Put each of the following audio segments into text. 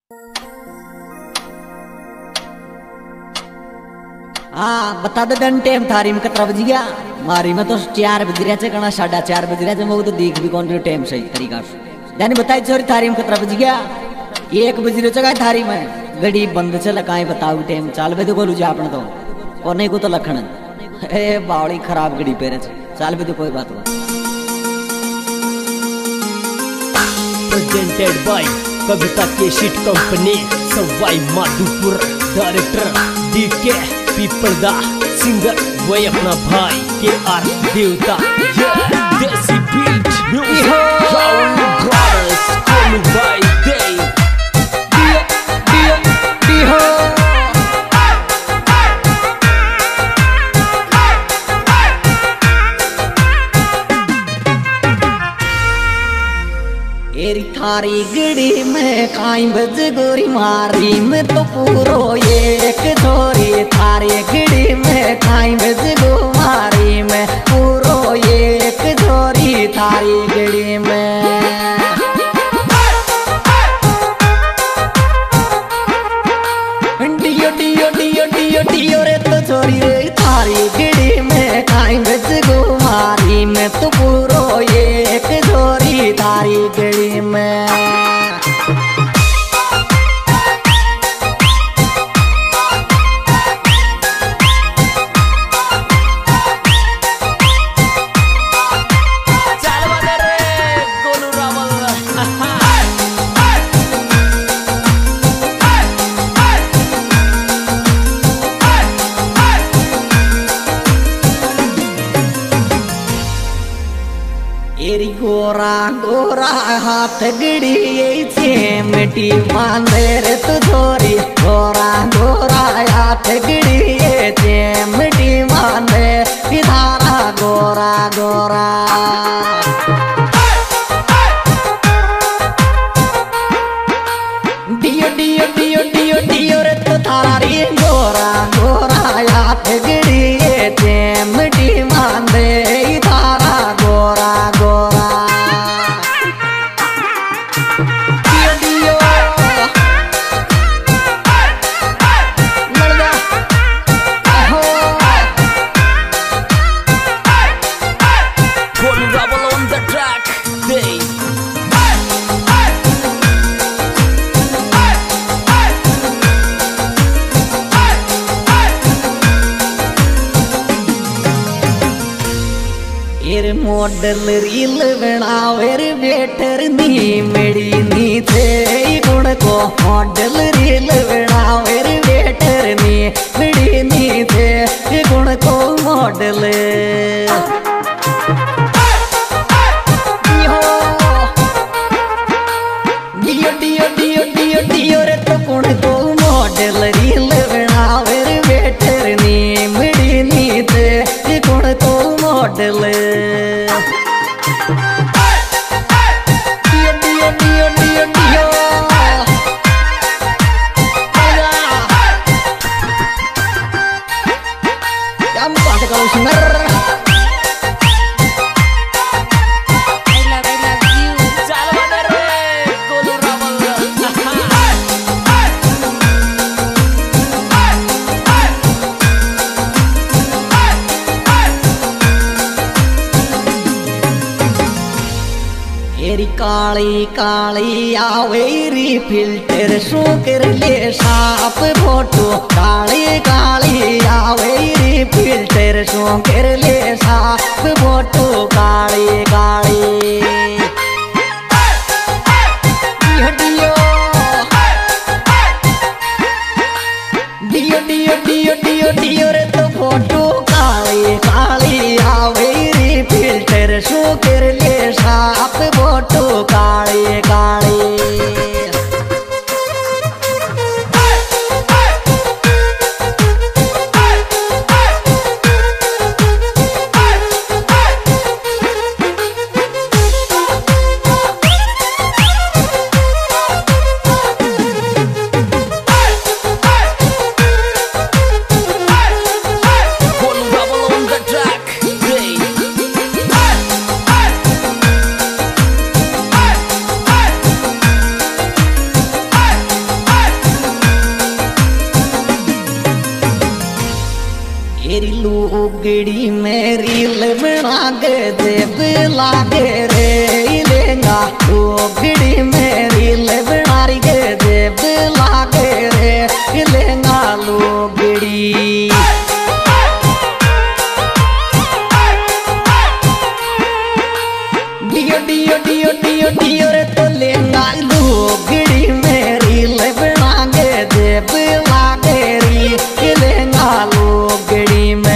हाँ बता दे दन टाइम थारी में कतरा बज गया। मारी में तो 4 बज रहा है, कना 4:30 बज रहा है। मैं तो देख भी कौन रही टाइम सही तरीका से जानी बताई छोरी थारी में कतरा बज गया। 1 बज रहा है थारी में गड़ी बंद चल काई बताऊ टाइम चाल बे तो बोलू जा अपने तो कोने को तो लखन ए बावड़ी खराब गड़ी पेरे चाल बे तो कोई बात हुआ। प्रेजेंटेड बाय कविता केशिट company Sawai Madhopur. Director DK Pipalda, singer वही अपना भाई KR देवता। देसी बीट म्यूजिक राउंड ब्रदर्स कोलू भाई दे दियो एरी थारी गड़ी में काई बज गोरी मारी में तो पूरो एक छोरी। थारी गड़ी में काई बज गो मारी में पूरो एक छोरी। थारी गड़ी में डियो डियो डियो डियो डियो रे तो छोरी रे। थारी गड़ी में काई बज गो मारी में तो पूरो एक छोरी। थारी गड़ी में एरी गोरा गोरा हाथ गड़ी चेमटी बांधे रे तू छोरी। गोरा गोरा हाथ गड़ी चेमटी बांधे धारा गोरा गोरा। डियो डियो डियो डियो डियो रे तो थारा रे गोरा गोरा हाथ गड़ी चेमटी बांधे धारा गोरा गोरा। डियो डियो मर्दा हो कोलू रबल ऑन द ट्रैक दे एरे मॉडल रील बनावे रे बेटर नी मेरी नी थे गुण को। मॉडल रील बनावे रे बेटर नी मेरी नी थे गुण को। मॉडल डियो डियो डियो डियो डियो रे तो गुण को। मॉडल रील बनावे रे बेटर नी मेरी नी थे गुण को। मॉडल डियो डियो डियो डियो डियो हम बात करो सिंगर। एरी काली काली आवेरी फिल्टर शो कर ले साफ फोटो। काली काली आवेरी फिल्टर शो कर ले साफ फोटो। काली काली डियो डियो डियो डियो डियो डियो रे तो फोटो। काली काली आवेरी फिल्टर शो कर ले साफ फोटो। काली काली लुगड़ी में रील बना के देव लागे रे लेंगा लुगड़ी में रील बना के देव लागे रे लेंगा लुगड़ी डियो डियो डियो डियो डियो रे तो लेंगा लुगड़ी में रील बना के देव लागे रे लेंगा लुगड़ी में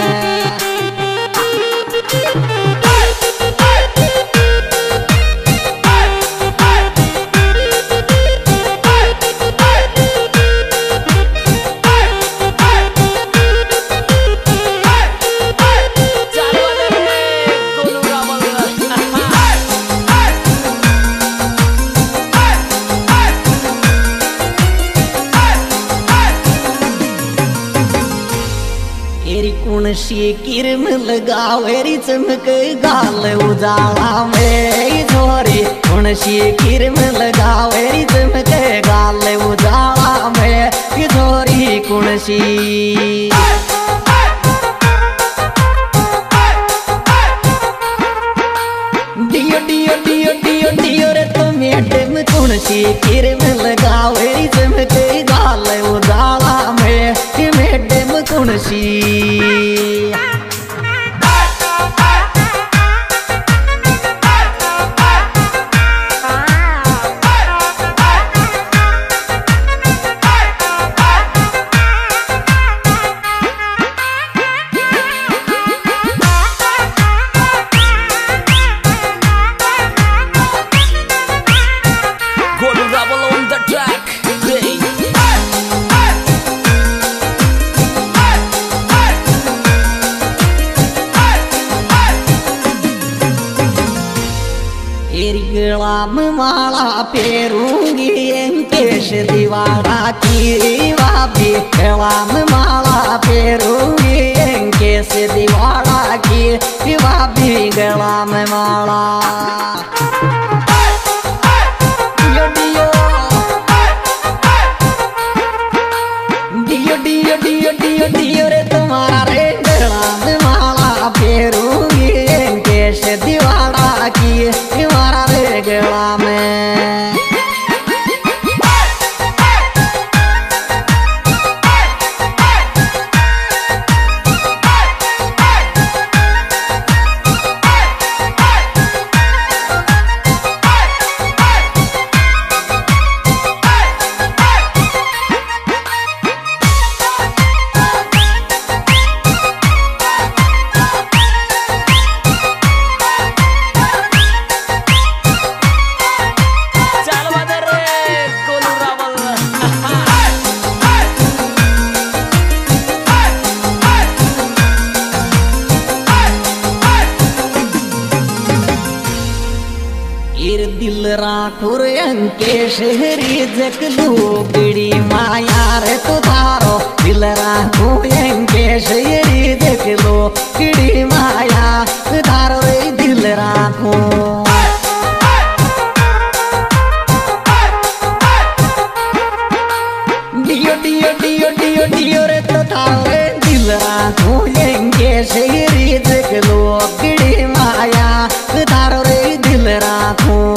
सी किरम लगावेरी चमक गाल उजाला में झोरी कौन सी किरम लगावेरी चमक गाल उजाला में झोरी कौन सी डियो डियो डियो डियो डियो रे तो मैडम कौन सी किरम लगावेरी चमक गाल उजाला में मैडम कौन सी गलाम माला पेरूंगी अंकेश दीवारा की वापी गलाम माला पेरूंगी अंकेश दीवारा की वापी गलाम माला डियो डियो डियो डियो डियो डियो डियो रे तुम्हारा रे गलाम माला पेरूंगी अंकेश दीवारा की गला में दिल राठौर अंकेश हरी जक लुगड़ी माया रे तो धारो दिल राठौर अंकेश हरी जक लुगड़ी माया धारो रे दिल राठौर डियो डियो डियो डियो डियो रे तो धारो रे दिल राठौर अंकेश हरी जक लुगड़ी माया धारो रे दिल Rathore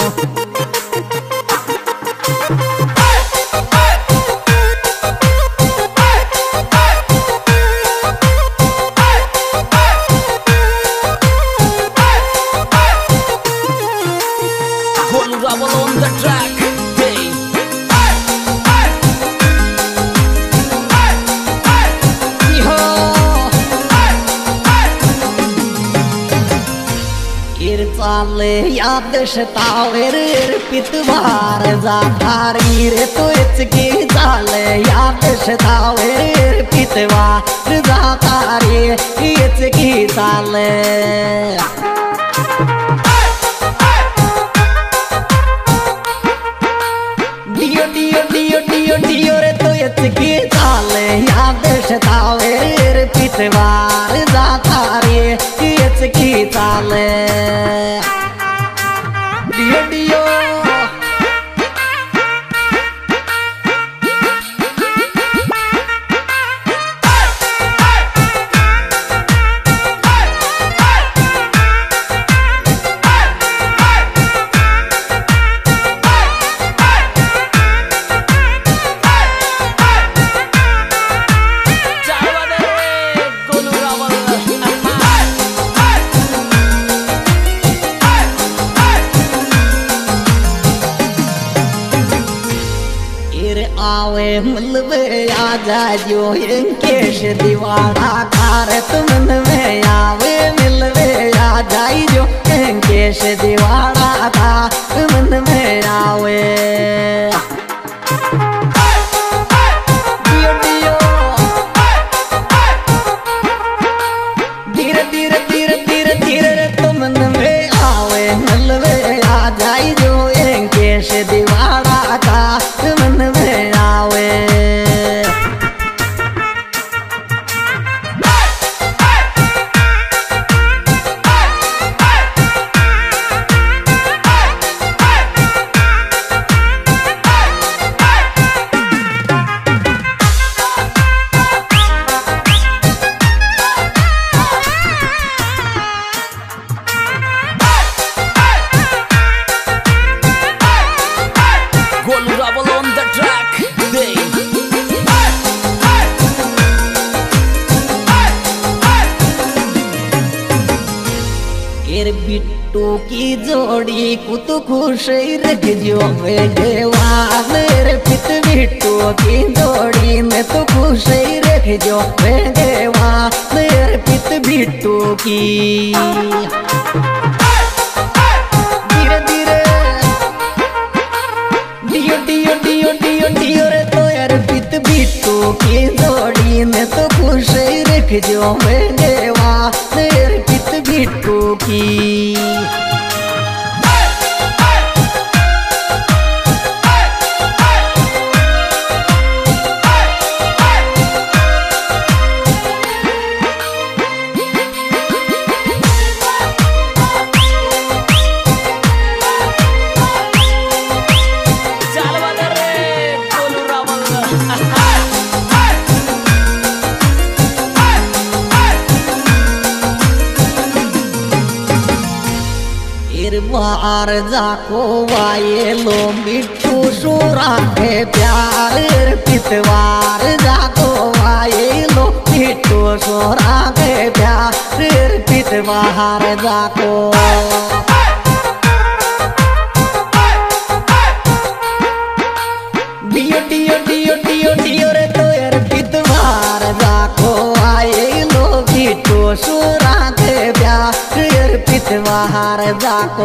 on the track, hey. चाले याद शतावेर पितवार जाधारी रे तो इचकी चाले याद शतावेर पितवार जाधारी इचकी चाले डियो डियो डियो डियो डियो रे तो इचकी चाले याद शतावेर पितवार जाधारी इचकी चाले डियो डियो आवे मिलवे आ जाजो इंकेश दीवाना कारत मन में आवे मिलवे आ जाइयो इंकेश दीवाना का मन में आवे धीरे धीरे धीरे धीरे धीरे तो मन में आवे मिलवे आ जाइयो इंकेश दीवाना का मन में आवे बिट्टू की जोड़ी कुत खुश रख जो देवा मेरे पित बिट्टू की जोड़ी में तो खुश रख जो देवा मेरे पित बिट्टू की धीरे धीरे डियो डियो डियो डियो डियो रे तो यार पित बिट्टू की जोड़ी में तो खुश रख जो देवा मेरे पित बिट्टू की बार जाको वाये लो बिट्टू सुरा के प्यार पितवार जाको वाये लो बिट्टू सुरा के प्यार पितवार जाको डियो डियो डियो डियो डियो रे तो यार पितवार जाको वाये लो बिट्टू सुरा के प्यार पितवार जाको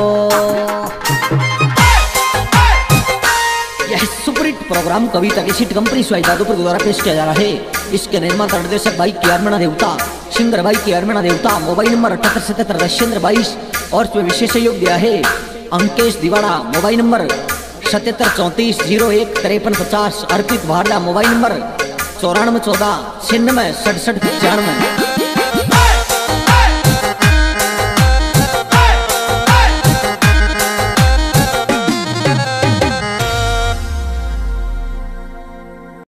यह सुपरहिट प्रोग्राम कविता की सीट कंपनी स्वाइदादोपुर द्वारा पेश किया जा रहा है। इसके निर्माता निर्देशक भाई के आर देवता, सिंगर भाई के आर देवता। मोबाइल नंबर 7877 और इसमें विशेष सहयोग दिया है Ankesh Diwara. Mobile number 7734 01 5350। Arpit Bharda mobile number 9414 96 67 95।